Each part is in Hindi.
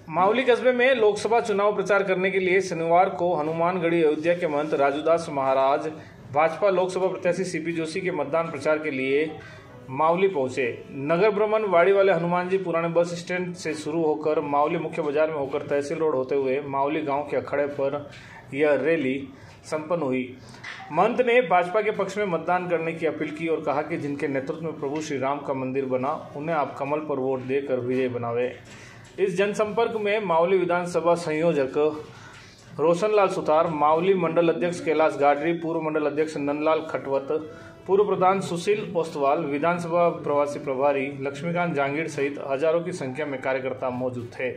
मावली कस्बे में लोकसभा चुनाव प्रचार करने के लिए शनिवार को हनुमानगढ़ी अयोध्या के महंत राजूदास महाराज भाजपा लोकसभा प्रत्याशी सीपी जोशी के मतदान प्रचार के लिए मावली पहुंचे। नगर भ्रमण वाड़ी वाले हनुमान जी पुराने बस स्टैंड से शुरू होकर मावली मुख्य बाजार में होकर तहसील रोड होते हुए मावली गांव के अखाड़े पर यह रैली संपन्न हुई। महंत ने भाजपा के पक्ष में मतदान करने की अपील की और कहा कि जिनके नेतृत्व में प्रभु श्री राम का मंदिर बना उन्हें आप कमल पर वोट देकर विजय बनावे। इस जनसंपर्क में मावली विधानसभा संयोजक रोशनलाल सुतार, मावली मंडल अध्यक्ष कैलाश गाडरी, पूर्व मंडल अध्यक्ष नंदलाल खटवत, पूर्व प्रधान सुशील ओस्तवाल, विधानसभा प्रवासी प्रभारी लक्ष्मीकांत जांगीर सहित हजारों की संख्या में कार्यकर्ता मौजूद थे।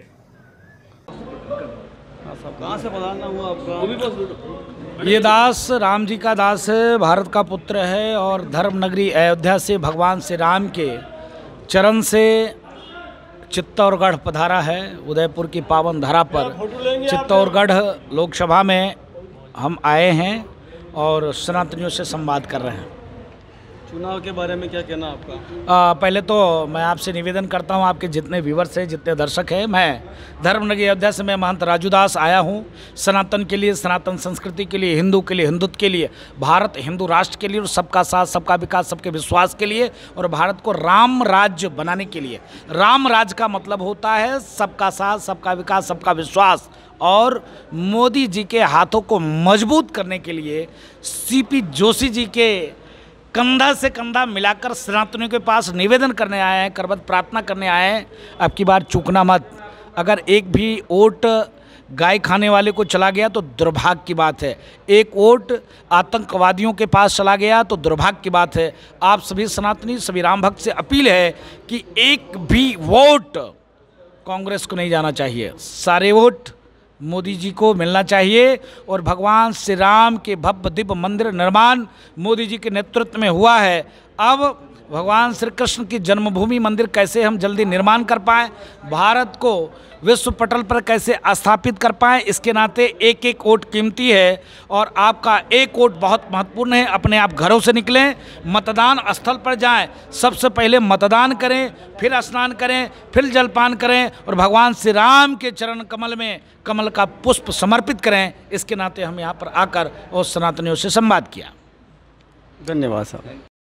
कहाँ से पधारना हुआ आपका? ये दास राम जी का दास है, भारत का पुत्र है और धर्म नगरी अयोध्या से भगवान श्री राम के चरण से चित्तौड़गढ़ पधारा है। उदयपुर की पावन धरा पर चित्तौड़गढ़ लोकसभा में हम आए हैं और सनातनियों से संवाद कर रहे हैं। चुनाव के बारे में क्या कहना आपका? पहले तो मैं आपसे निवेदन करता हूं, आपके जितने व्यूवर्स हैं, जितने दर्शक हैं, मैं धर्मनगरी अयोध्या से मैं महंत राजूदास आया हूं सनातन के लिए, सनातन संस्कृति के लिए, हिंदू के लिए, हिंदुत्व के लिए, भारत हिंदू राष्ट्र के लिए और सबका साथ, सबका विकास, सबके विश्वास के लिए और भारत को राम राज्य बनाने के लिए। राम राज्य का मतलब होता है सबका साथ, सबका विकास, सबका विश्वास। और मोदी जी के हाथों को मजबूत करने के लिए सीपी जोशी जी के कंधा से कंधा मिलाकर सनातनियों के पास निवेदन करने आए हैं, करबद्ध प्रार्थना करने आए हैं। अब की बार चूकना मत। अगर एक भी वोट गाय खाने वाले को चला गया तो दुर्भाग्य की बात है, एक वोट आतंकवादियों के पास चला गया तो दुर्भाग्य की बात है। आप सभी सनातनी, सभी राम भक्त से अपील है कि एक भी वोट कांग्रेस को नहीं जाना चाहिए, सारे वोट मोदी जी को मिलना चाहिए। और भगवान श्री राम के भव्य दिव्य मंदिर निर्माण मोदी जी के नेतृत्व में हुआ है। अब भगवान श्री कृष्ण की जन्मभूमि मंदिर कैसे हम जल्दी निर्माण कर पाएँ, भारत को विश्व पटल पर कैसे स्थापित कर पाएँ, इसके नाते एक एक वोट कीमती है और आपका एक वोट बहुत महत्वपूर्ण है। अपने आप घरों से निकलें, मतदान स्थल पर जाएं, सबसे पहले मतदान करें, फिर स्नान करें, फिर जलपान करें और भगवान श्री राम के चरण कमल में कमल का पुष्प समर्पित करें। इसके नाते हम यहाँ पर आकर और सनातनियों से संवाद किया। धन्यवाद साहब।